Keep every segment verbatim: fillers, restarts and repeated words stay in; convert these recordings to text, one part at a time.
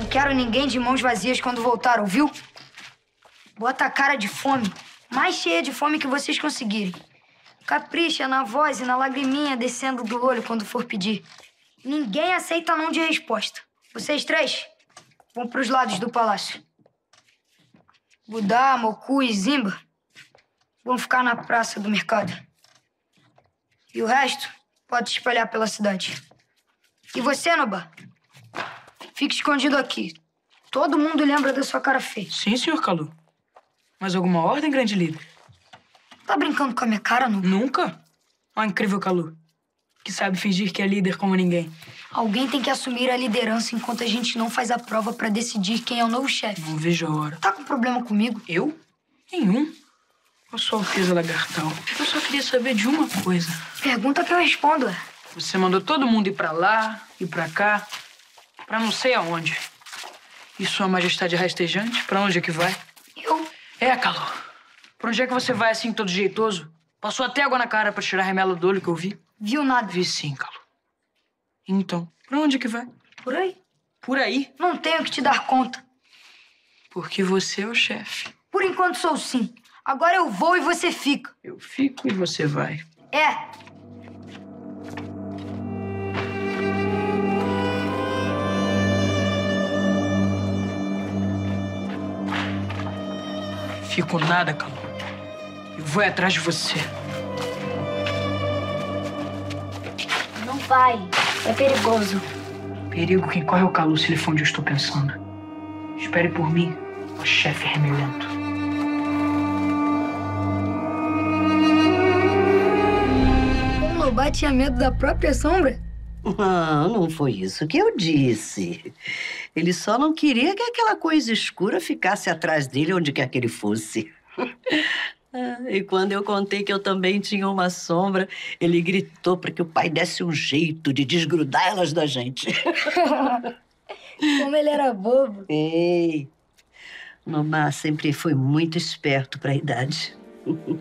Não quero ninguém de mãos vazias quando voltar, ouviu? Bota a cara de fome, mais cheia de fome que vocês conseguirem. Capricha na voz e na lagriminha descendo do olho quando for pedir. Ninguém aceita não de resposta. Vocês três vão pros lados do palácio. Budá, Moku e Zimba vão ficar na praça do mercado. E o resto pode se espalhar pela cidade. E você, Nobá, fique escondido aqui. Todo mundo lembra da sua cara feia. Sim, senhor Kalu. Mais alguma ordem, grande líder? Tá brincando com a minha cara, Nobá? Nunca. Ó, incrível Kalu, que sabe fingir que é líder como ninguém. Alguém tem que assumir a liderança enquanto a gente não faz a prova pra decidir quem é o novo chefe. Não vejo a hora. Tá com problema comigo? Eu? Nenhum. Ó, Sua Alteza Lagartal, eu só queria saber de uma coisa. Pergunta que eu respondo. Você mandou todo mundo ir pra lá, ir pra cá, pra não sei aonde. E Sua Majestade rastejante, pra onde é que vai? Eu? É, Kalu. Pra onde é que você vai assim, todo jeitoso? Passou até água na cara pra tirar a remela do olho que eu vi? Viu nada. Vi sim, Kalu. Então, pra onde é que vai? Por aí. Por aí? Não tenho que te dar conta. Porque você é o chefe. Por enquanto sou sim. Agora eu vou e você fica. Eu fico e você vai. É. Fico nada, Kalu. Eu vou atrás de você. Não vai. É perigoso. Perigo quem corre é o Kalu se ele for onde eu estou pensando. Espere por mim, ó chefe remelento. O Nobá tinha medo da própria sombra? Não, não foi isso que eu disse. Ele só não queria que aquela coisa escura ficasse atrás dele onde quer que ele fosse. E quando eu contei que eu também tinha uma sombra, ele gritou para que o pai desse um jeito de desgrudar elas da gente. Como ele era bobo. Ei, Nobá sempre foi muito esperto para a idade. O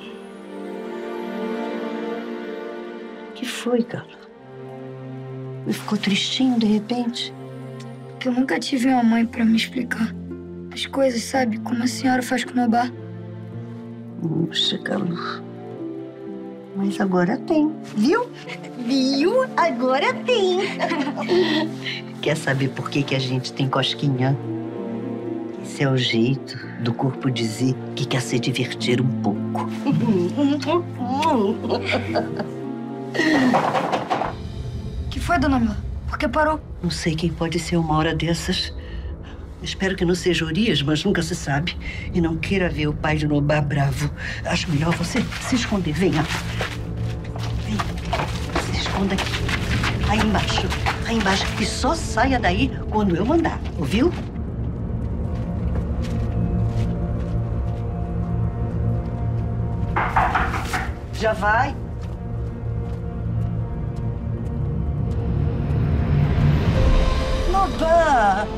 que foi, Kalu? Me ficou tristinho de repente? Porque eu nunca tive uma mãe pra me explicar as coisas, sabe? Como a senhora faz com o Nobá. Puxa, Kalu. Mas agora tem, viu? Viu? Agora tem. Quer saber por que, que a gente tem cosquinha? Esse é o jeito do corpo dizer que quer se divertir um pouco. Que foi, dona Mila? Por que parou? Não sei quem pode ser uma hora dessas. Espero que não seja Urias, mas nunca se sabe. E não queira ver o pai de Nobá bravo. Acho melhor você se esconder. Venha. Vem. Se esconda aqui. Aí embaixo. Aí embaixo. E só saia daí quando eu mandar. Ouviu? Já vai. Nobá!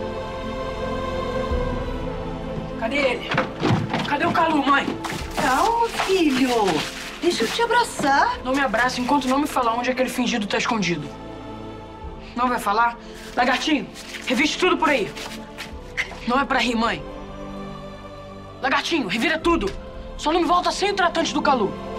Cadê ele? Cadê o Kalu, mãe? Calma, filho. Deixa eu te abraçar. Não me abraça enquanto não me falar onde aquele fingido tá escondido. Não vai falar? Lagartinho, reviste tudo por aí. Não é pra rir, mãe. Lagartinho, revira tudo. Só não me volta sem o tratante do Kalu.